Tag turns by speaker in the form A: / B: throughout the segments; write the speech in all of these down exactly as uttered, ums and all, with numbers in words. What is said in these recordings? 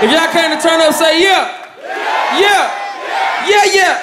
A: If y'all came to turn up, say yeah. Yeah. Yeah, yeah.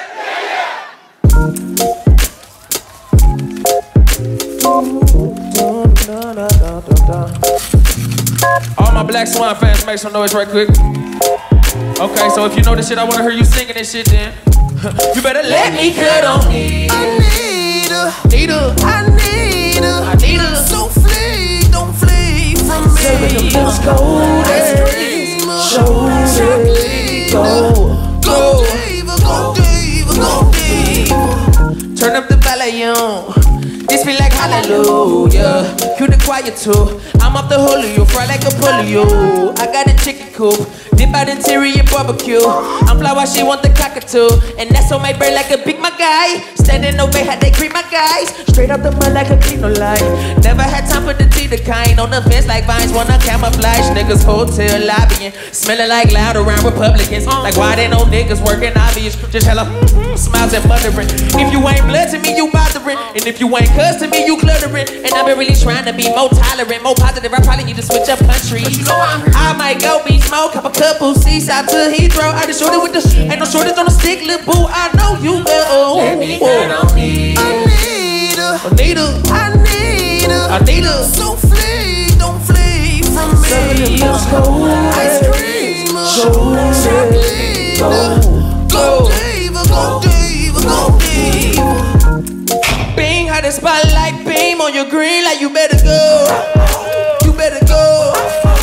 A: All my Black Swan fans, make some noise right quick. Okay, so if you know this shit, I wanna hear you singing this shit then. You better let me cut on me.
B: Anita,
A: Anita,
B: I need her.
A: I need her.
B: So flee, don't flee from me.
A: Let's go,
B: Ice cream,
A: show
B: chocolate,
A: go,
B: go diva, go diva, go diva.
A: Turn up the volume. This feel like hallelujah. Cue the choir too. I'm up the Julio, fry like a polio. I got a chicken coop, dip out interior barbecue. I'm fly while she want the cockatoo, and that's on my brain like a big my guy. Standing over how they greet my guys. Straight up the mud like a Kino line. Never had time for the tea, the kind. On the fence like vines, wanna camouflage. Niggas hotel lobbying, smelling like loud around Republicans. Like why they no niggas working obvious? Just hella smiles and muttering. If you ain't blood to me, you bothering. And if you ain't cuz to me, you cluttering. And I've been really trying to be more tolerant, more positive. I probably need to switch up countries. You know I might go be smoke, cup a couple seats out to Heathrow. I just shorted with the ain't no shortage on the stick, little boo. I know you will.
B: Let me cut on me. Anita,
A: Anita,
B: I need her.
A: Anita.
B: So flee, don't flee from me.
A: Let's go.
B: Ice cream, chocolate, go diva, go diva, go diva.
A: Bing, how the spotlight beam on your green like you better go. You better go.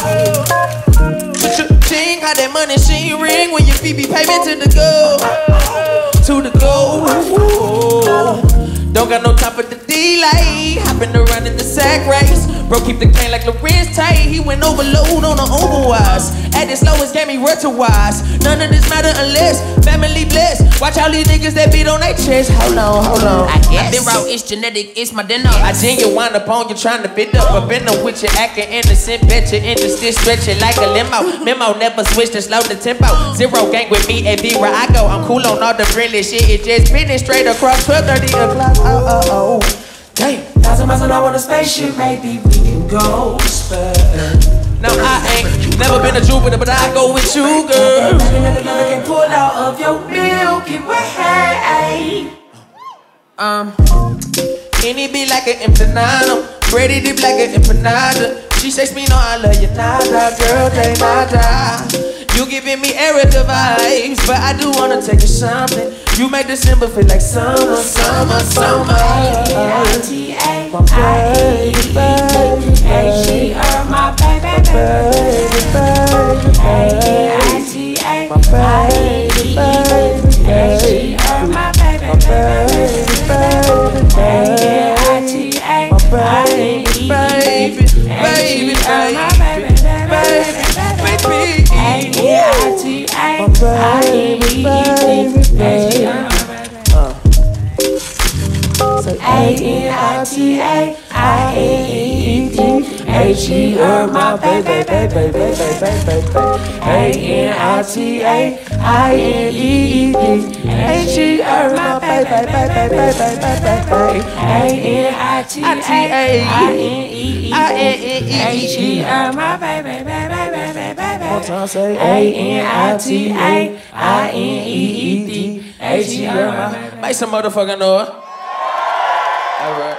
A: Ching, how that money she ring when your feet be paving to the go. To the go. Don't got no time for the delay. Hopping around in the sack race. Bro, keep the cane like Lorenz tight. He went overload on the overwise. At his lowest, gave me wise. None of this matter unless family blessed. Watch all these niggas that beat on their chest. Hold on, hold on.
B: I guess. I been raw, it's genetic, it's my dinner.
A: I genuine wind up on you trying to fit up. I've been up with you acting innocent. Bet you interested, stretch it like a limo. Memo never switch to slow the tempo. Zero gang with me at where I go. I'm cool on all the friendly shit. It just spinning straight across twelve thirty o'clock. Oh, oh, oh. Damn.
B: Thousand miles an hour on a spaceship, maybe we can go spur.
A: Now I ain't never been a Jupiter, but I go with you, girl.
B: Another can pull out of your Milky Way.
A: Um, any be like an empanada, ready dip like an empanada. She says me no, I love you, nada, girl, they nada. You giving me Erica vibes, but I do wanna take you something. You make December feel like summer, summer, summer.
B: A T A, my baby, baby, she are my baby, baby, baby, A T A, my baby, baby, she are my baby, baby, baby, A T A, my baby, baby, baby, baby, baby,
A: Say
B: A N I T A, I N E E D, H E R, my baby, baby, baby, baby, baby. A N I T A, I N E E D, H E R, my baby, baby, baby, baby, baby. A N I T A, I N E E D, H E R, my baby, baby, baby, baby.
A: one time say
B: A N I T A, I N E E D, H E R, my baby.
A: Make some motherfucking noise. All right.